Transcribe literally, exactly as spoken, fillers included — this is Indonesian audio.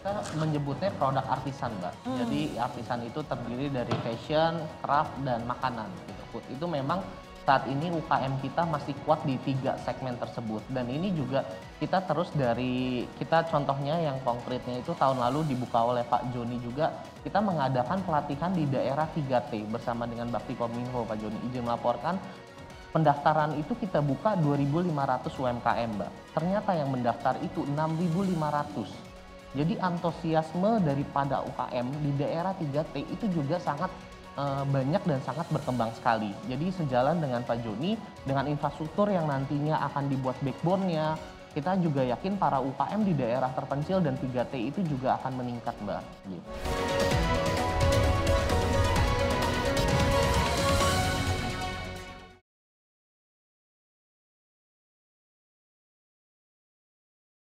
Kita menyebutnya produk artisan, Mbak. Hmm. Jadi artisan itu terdiri dari fashion, craft, dan makanan gitu. Food itu memang saat ini U K M kita masih kuat di tiga segmen tersebut. Dan ini juga kita terus dari, kita contohnya yang konkretnya itu tahun lalu dibuka oleh Pak Joni juga, kita mengadakan pelatihan di daerah tiga T bersama dengan Bakti Kominfo. Pak Joni izin melaporkan, pendaftaran itu kita buka dua ribu lima ratus U M K M, Mbak. Ternyata yang mendaftar itu enam ribu lima ratus. Jadi antusiasme daripada U K M di daerah tiga T itu juga sangat uh, banyak dan sangat berkembang sekali. Jadi sejalan dengan Pak Joni, dengan infrastruktur yang nantinya akan dibuat backbone-nya, kita juga yakin para U K M di daerah terpencil dan tiga T itu juga akan meningkat, Mbak. Gitu.